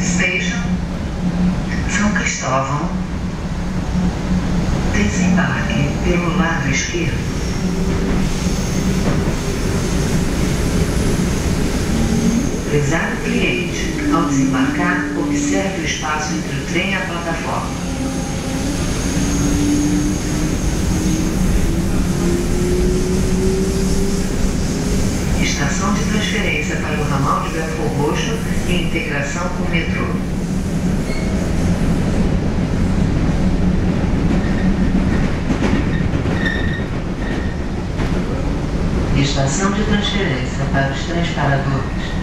Station, São Cristóvão, desembarque pelo lado esquerdo. Prezado cliente, ao desembarcar, observe o espaço entre o trem e a plataforma. Estação de transferência para o ramal de Belfort Roxo e integração com o metrô. Estação de transferência para os trens paradores.